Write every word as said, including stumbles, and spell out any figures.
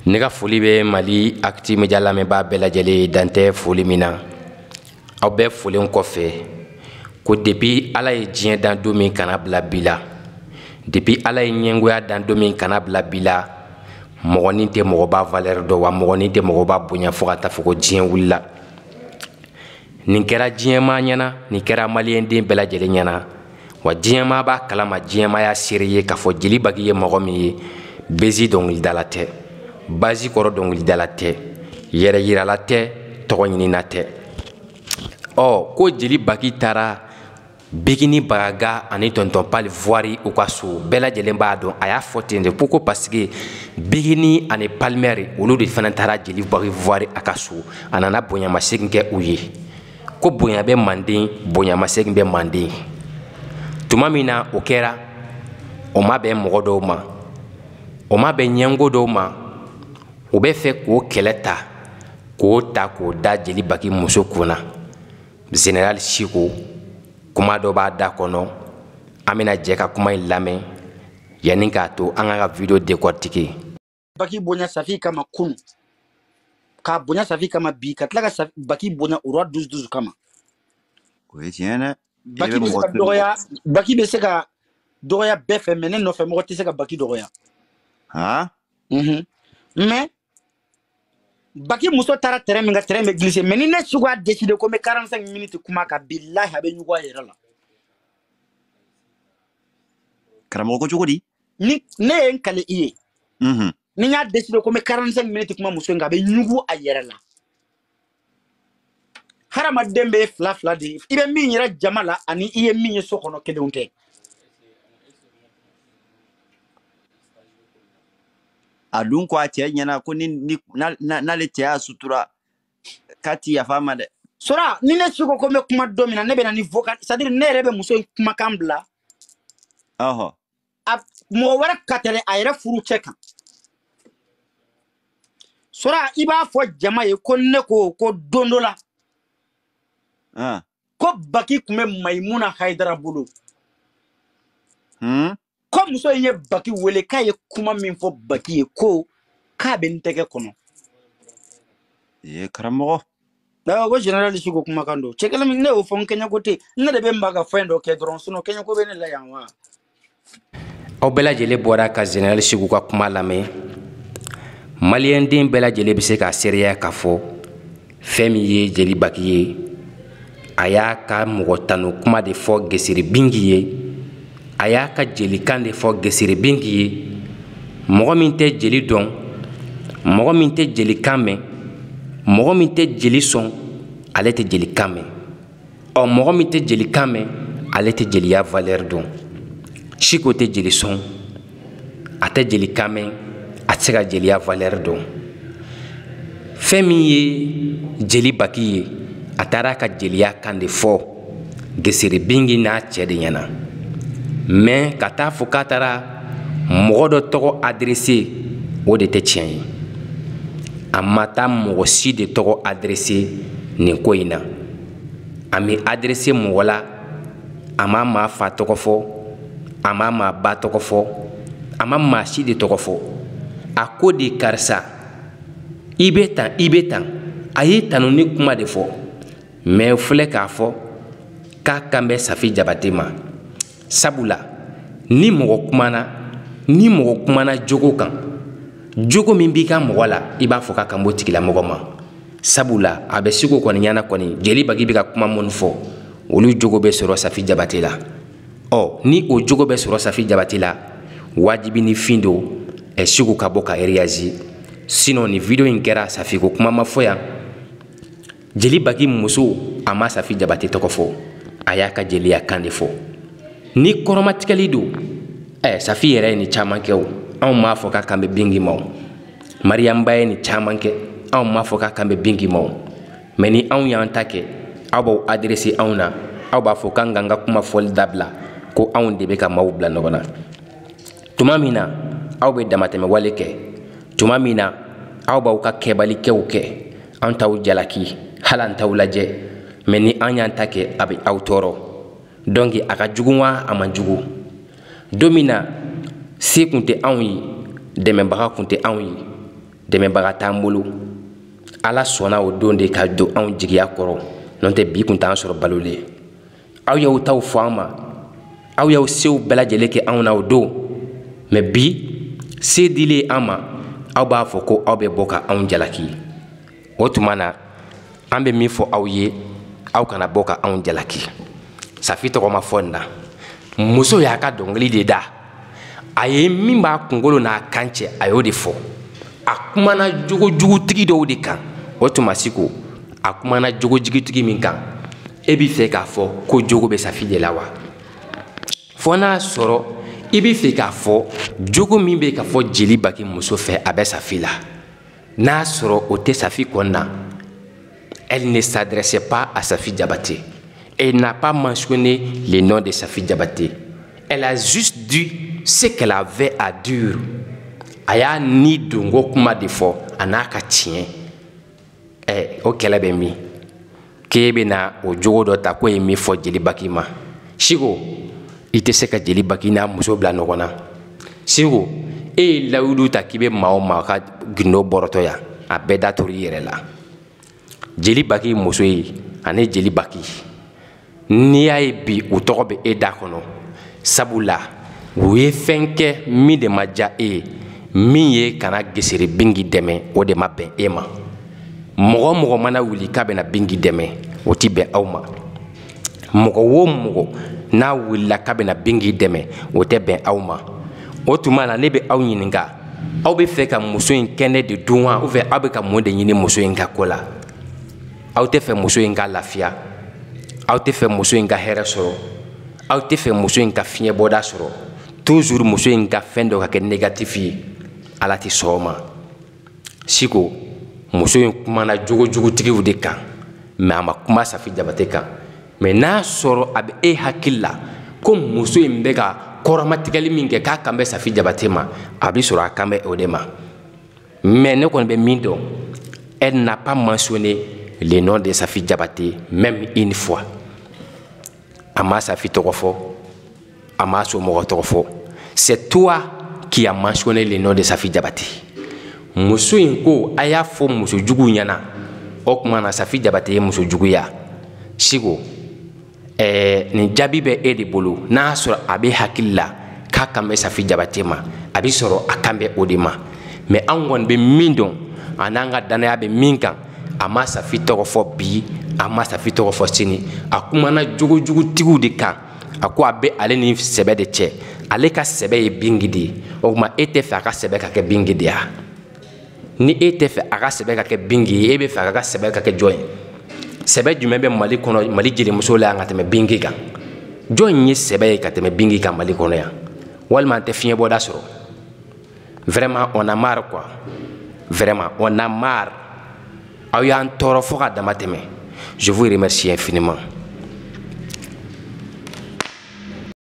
Ne ka foli bɛ Mali Actu Media lamɛnbaa bɛɛ lajɛlen dan tɛ foli min na. Aw bɛɛ folen kɔfɛ ko depuis Ala ye diɲɛ dan don min kana bila bi la, depuis Ala ye ɲɛngoya dan don min kana bila bi la, mɔgɔnin tɛ mɔgɔba valeur dɔn wa mɔgɔnin tɛ mɔgɔba bonya fo ka taa fɔ ko diɲɛ wulila. Nin kɛra diɲɛmaa ɲɛna, nin kɛra maliyɛn den bɛɛ lajɛlen ɲɛna, wa diɲɛmaa b'a kalama, diɲɛmaa y'a seere ye k'a fɔ Jeli Bagi ye mɔgɔ min ye bezi dɔnkilidala tɛ, bazi kɔrɔ dɔnkilidala tɛ, yɛrɛ yirala tɛ, tɔgɔ ɲinina tɛ. Ɔ ko Jeli Bagi taara Bigini Bagaga ani tonton Pali Voiri u ka so, bɛɛ lajɛlen b'a dɔn a y'a fɔ ten de ko parce que Bigini ani Palimɛri olu de fana taara Jeli Bagi Voiri a ka so, a nana bonyamasegin kɛ u ye. Ko bonya bɛ Manden, bonyamasegin bɛ Manden. Tuma min na o kɛra, o ma bɛn mɔgɔ dɔw ma, o ma bɛn ɲɛngo dɔw ma, u bɛ fɛ k'o kɛlɛ ta, k'o ta k'o da Jeli Bagi muso kunna. Général Siko kuma dɔ b'a da kɔnɔ, an bɛna jɛ ka kuma in lamɛn yanni k'a to an ka video décortiquer. Bagi bonya Safi kama kun, ka bonya Safi kama bi, ka tila ka Bagi bonya o roi douze douze kama. O ye tiɲɛ dɛ. Bagi bɛ se ka dɔgɔya, Bagi bɛ se ka dɔgɔya bɛɛ fɛ, mais ne nɔfɛ mɔgɔ tɛ se ka Bagi dɔgɔya. Han? Mhm. Mais Bagi muso taara terrain min ka terrain bɛ glisser, mais ni ne Siko a décidé ko n bɛ quarante-cinq minutes kuma kan, billahi a bɛ ɲugun a yɛrɛ la. Karamɔgɔ ko cogo di? Ni ne ye n kale i ye, Mhm. ni n y'a décidé ko n bɛ quarante-cinq minutes kuma muso in kan, a bɛ ɲugun a yɛrɛ la. Hadamaden bɛ fila fila de, i bɛ min yɛrɛ jama la ani i ye min ye so kɔnɔ kelenw tɛ. A dun ko a cɛ ɲɛna ko ni n'ale cɛ y'a sutura k'a ti yafa ma dɛ. Sora, ni ne Siko ko n bɛ kuma don min na, ne bɛ na ni vocal, c'est-à-dire ne yɛrɛ bɛ muso in kumakan bila. Ɔhɔ. A mɔgɔ wɛrɛ ka tɛmɛ a yɛrɛ furu cɛ kan. Sora, i b'a fɔ jama ye ko ne ko ko don dɔ la, Ah. ko Bagi tun bɛ Mayimuna Hayidara bolo. Hmm? Ko muso in ye Bagi wele k'a ye kuma min fɔ Bagi ye ko k'a bɛ n tɛgɛ kɔnɔ. Ee karamɔgɔ. Awɔ, ko général Siko kumakan don. Cɛ kelen min ne y'o fɔ n kɛɲɛ ko ten, ne de bɛ n ba ka fɛn dɔ kɛ dɔrɔn, sinon kɛɲɛ ko bɛ ne la yan wa. Aw bɛɛ lajɛlen bɔra ka Général Siko ka kuma lamɛn. Maliyɛn den bɛɛ lajɛlen bɛ se ka seereya k'a fɔ fɛn min ye Jeli Bagi ye, a y'a ka mɔgɔ tanu kuma de fɔ Gesere Bingi ye, a y'a ka jelikan de fɔ Gesere Bingi ye. Mɔgɔ min tɛ jeli dɔn, mɔgɔ min tɛ jelikan mɛn, mɔgɔ min tɛ jeli sɔn, ale tɛ jelikan mɛn. Ɔ mɔgɔ min tɛ jelikan mɛn, ale tɛ jeliya valeur dɔn. Siko tɛ jeli sɔn, a tɛ jelikan mɛn, a tɛ se ka jeliya valeur dɔn. Fɛn min ye Jeli Bagi ye, a taara a ka jeliya kan de fɔ Gesere Bingi n'a cɛ de ɲɛna. Mais ka taa fɔ k'a taara mɔgɔ dɔ tɔgɔ adressé, o de tɛ tiɲɛ ye. A ma taa mɔgɔ si de tɔgɔ adressé nin ko in na. A mi adressé mɔgɔ la, a ma maa fa tɔgɔ fɔ, a ma maa ba tɔgɔ fɔ, a ma maa si de tɔgɔ fɔ. A ko de karisa, i bɛ tan, i bɛ tan. A ye tanu ni kuma de fɔ. Mais filɛ k'a fɔ k'a kan bɛ Safi Jabate ma. Sabula, ni mɔgɔ kumana, ni mɔgɔ kumana jogo kan, jogo min b'i ka mɔgɔ la, i b'a fɔ k'a kan b'o tigilamɔgɔ ma. Sabula, a bɛ Siko kɔni ɲɛna kɔni, Jeli Bagi bɛ ka kuma minnu fɔ, olu jogo bɛ sɔrɔ Safi Jabate la. Ɔ ni o jogo bɛ sɔrɔ Safi Jabate la, wajibi ni fin don ɛ Siko ka bɔ ka réagir. Sinon ni video in kɛra Safi ko kuma ma fɔ yan, Jeli Bagi muso a ma Safi Jabate tɔgɔ fɔ, a y'a ka jeliya kan de fɔ. Ni kɔrɔmatigɛli don, ɛ Safi yɛrɛ ye ni caman kɛ o, anw m'a fɔ k'a kan bɛ Bingi ma o. Mariam Ba ye ni caman kɛ, anw m'a fɔ k'a kan bɛ Bingi ma o. Mais ni anw y'an ta kɛ, aw b'aw adressé anw na, aw b'a fɔ k'an k'an ka kuma fɔli dabila, ko anw de bɛ ka maaw bila ɲɔgɔn na. Tuma min na aw bɛ damatɛmɛ wale kɛ, tuma min na aw b'aw ka kɛbalikɛw kɛ, an t'aw jalaki, hali an t'aw lajɛ, mais ni an y'an ta kɛ, a bɛ aw tɔɔrɔ. Donc a ka jugu wa a man jugu? Don min na se kun tɛ anw ye, dɛmɛbaga kun tɛ anw ye, dɛmɛbaga t'an bolo ala sɔnna o don de ka don anw jigiya kɔrɔ n'o tɛ bi kun t'an sɔrɔ balo le aw y'aw taw fɔ an ma aw y'aw sew bɛɛ lajɛlen kɛ anw na o don mɛ bi se dilen an ma aw b'a fɔ ko aw bɛ bɔ ka anw jalaki o tuma na an bɛ min fɔ aw ye aw kana bɔ ka anw jalaki Safi tɔgɔ ma fɔ nin na muso y'a ka dɔnkili de da a ye min b'a kunkolo n'a kan cɛ a y'o de fɔ a kumana jogojugutigi dɔw de kan o tuma siko a kumana jogojugutigi min kan e b'i fɛ k'a fɔ ko jogo bɛ Safi de la wa fɔ n'a sɔrɔ i b'i fɛ k'a fɔ jogo min bɛ ka fɔ Jeli Baki muso fɛ a bɛ Safi la n'a sɔrɔ o tɛ Safi kɔn na elle ne s'adressait pas à Safi Diabaté. Elle n'a pas mentionné le nom de Safi Diabaté. Elle a juste dit ce qu'elle avait à dire. A y'a ni dongo kuma de fɔ a n'a ka tiɲɛ. Ɛ o kɛlɛ bɛ min k'e bɛ na o jogo dɔ ta k'o ye min fɔ Jeli Baki ma Siko i tɛ se ka Jeli Baki n'a muso bila ɲɔgɔn na Siko e ye layidu ta k'i bɛ maa o maa ka gindo bɔrɔtɔ yan a bɛɛ da tori i yɛrɛ la Jeli Baki muso ye ani Jeli Baki n'i y'a ye bi u tɔgɔ bɛ e da kɔnɔ sabula u ye fɛn kɛ min de ma diya e ye min ye kana gesere Bingi dɛmɛ o de ma bɛn e ma mɔgɔ mɔgɔ mana wuli k'a bɛna Bingi dɛmɛ o ti bɛn aw ma mɔgɔ o mɔgɔ n'a wulila k'a bɛna Bingi dɛmɛ o tɛ bɛn aw ma o tuma na ne bɛ aw ɲininka aw bɛ fɛ ka muso in kɛnɛ de dun wa ou bien aw bɛ ka mun de ɲini muso in ka ko la aw tɛ fɛ muso in ka lafiya aw tɛ fɛ muso in ka hɛrɛ sɔrɔ aw tɛ fɛ muso in ka fiɲɛ bɔda sɔrɔ toujours muso in ka fɛn dɔ ka kɛ négatif ye ala tɛ sɔn o ma Siko muso in kumana jogojugutigiw de kan mais a ma kuma Safi Diabaté kan mais n'a sɔrɔ a bɛ e hakili la ko muso in bɛ ka kɔrɔmatigɛli min kɛ k'a kan bɛ Safi Diabaté ma a bɛ sɔrɔ a kan bɛ o de ma mais ne kɔni bɛ min dɔn elle n'a pas mentionné le nom de Safi Diabaté même une fois a ma Safi tɔgɔ fɔ a ma somɔgɔ tɔgɔ fɔ c'est toi qui a mentionné le nom de Safi Diabaté muso in ko a y'a fɔ muso jugu ɲɛna o tuma na Safi Diabaté ye muso juguya Siko ɛɛ nin jaabi bɛ e de bolo n'a sɔrɔ a bɛ hakili la k'a kan bɛ Safi Diabaté ma a bɛ sɔrɔ a kan bɛ o de ma mais an kɔni bɛ min dɔn a n'an ka danaya bɛ min kan a ma Safi tɔgɔ fɔ bi a ma Safi tɔgɔ fɔ sini a kumana jogojugutigiw de kan a ko a bɛ ale ni sɛbɛ de cɛ ale ka sɛbɛ ye Bingi de ye o tuma e tɛ fɛ a ka sɛbɛ ka kɛ Bingi de ya ni e tɛ fɛ a ka sɛbɛ ka kɛ Bingi ye e bɛ fɛ a ka sɛbɛ ka kɛ jɔn ye sɛbɛ jumɛn bɛ Mali kɔnɔ Mali jelimuso la yan ka tɛmɛ Bingi kan jɔn ye sɛbɛ ye ka tɛmɛ Bingi kan Mali kɔnɔ yan walima an tɛ fiɲɛ bɔda sɔrɔ vraiment on a marre quoi vraiment on a marre aw y'an tɔɔrɔ fo ka dama tɛmɛ je vous remercie infiniment.